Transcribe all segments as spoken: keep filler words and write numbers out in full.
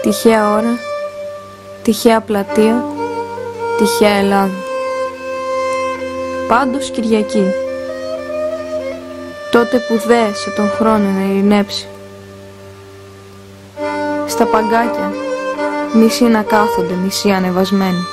Τυχαία ώρα, τυχαία πλατεία, τυχαία Ελλάδα. Πάντως Κυριακή, τότε που δέσε τον χρόνο να ειρηνέψει. Στα παγκάκια, μισοί να κάθονται, μισοί ανεβασμένοι.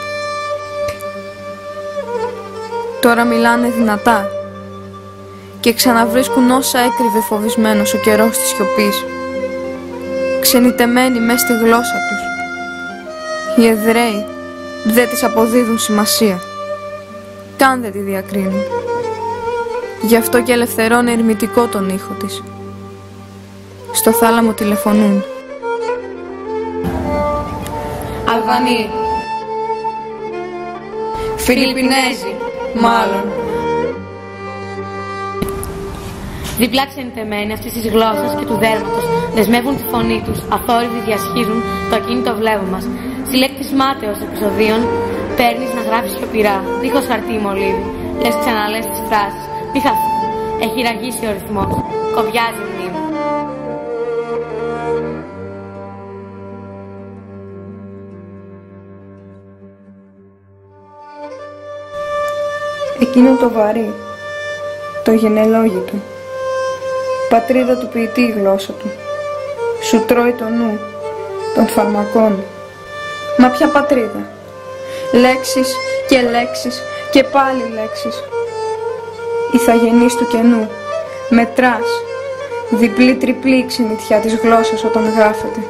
Τώρα μιλάνε δυνατά και ξαναβρίσκουν όσα έκρυβε φοβισμένος ο καιρός της σιωπής, ξενιτεμένοι μες στη γλώσσα τους. Οι Εβραίοι δεν της αποδίδουν σημασία, καν δεν τη διακρίνουν. Γι' αυτό και ελευθερώνει ερμητικό τον ήχο της. Στο θάλαμο τηλεφωνούν. Αλβανοί, Φιλιππινέζοι, μάλλον. Δίπλα ξενιτεμένοι αυτής της γλώσσας και του δέρματος δεσμεύουν τη φωνή τους, αθόρυβοι διασχίζουν το ακίνητο βλέμμα μας. Συλλέκτης μάταιος επεισοδίων, παίρνεις να γράφεις σιωπηρά, δίχως χαρτί ή μολύβι. Λες ξαναλές τις φράσεις, μη χαθούν, έχει ραγίσει ο ρυθμός, κοβιάζει η μνήμη. Εκείνο το βαρύ, το γενελόγητο, πατρίδα του ποιητή η γλώσσα του, σου τρώει το νου των φαρμακών. Μα ποια πατρίδα, λέξεις και λέξεις και πάλι λέξεις. Ιθαγενής του κενού, μετράς, διπλή τριπλή ξενιτιά της γλώσσας όταν γράφεται.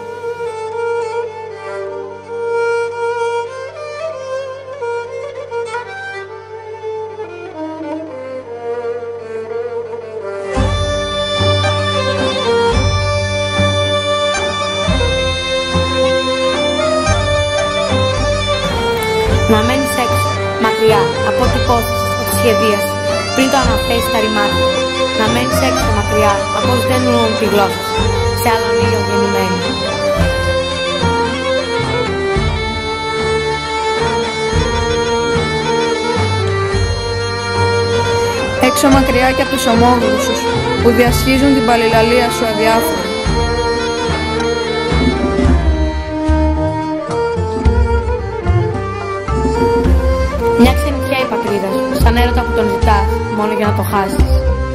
Να μένεις έξω, μακριά, από ό,τι υπόθεσες, ό,τι σχεδίασες, πριν το αναθέσεις τα ρημάτια. Να μένεις έξω, μακριά, από όσοι δεν νοούν τη γλώσσα σου, σε άλλον ήλιο γεννημένοι. Έξω μακριά και από τους ομόγλωσσους που διασχίζουν την παλιλαλία σου αδιάφορα. Μια ξενιτιά η πατρίδα σου, σαν έρωτα που τον ζητάς, μόνο για να το χάσεις.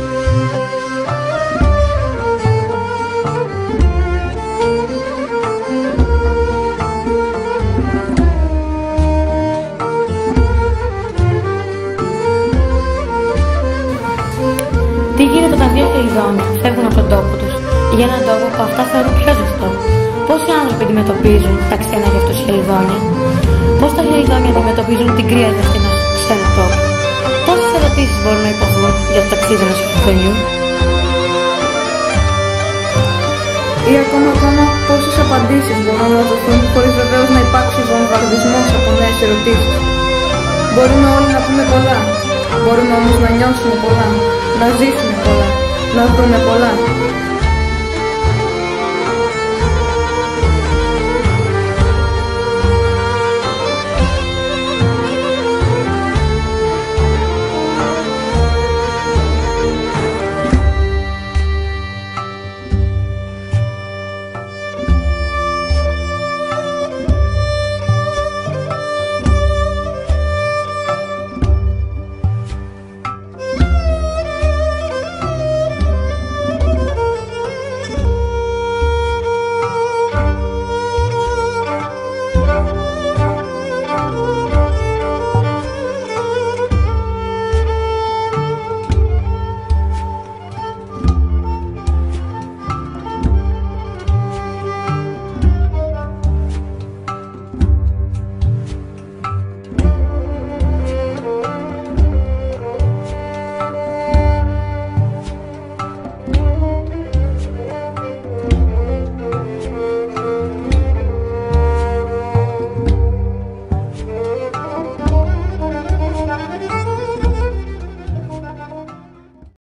Τι γίνεται όταν δύο χελιδόνια φεύγουν από τον τόπο τους, για έναν τόπο που αυτά θεωρούν πιο ζεστό? Πόσοι άνθρωποι αντιμετωπίζουν τα ξένα για αυτούς χελιδόνια? Πώς τα χελιδόνια αντιμετωπίζουν την κρύα ζεστή ενός ξένου τόπου? Πόσες ερωτήσεις μπορούν να υποθούν για το ταξίδι ενός χελιδονιού? Ή ακόμα ακόμα πόσες απαντήσεις μπορούν να δοθούν χωρίς βεβαίως να υπάρξει βομβαρδισμός από νέες ερωτήσεις? Μπορούμε όλοι να πούμε πολλά, μπορούμε όμως να νιώσουμε πολλά, να ζήσουμε πολλά, να δούμε πολλά.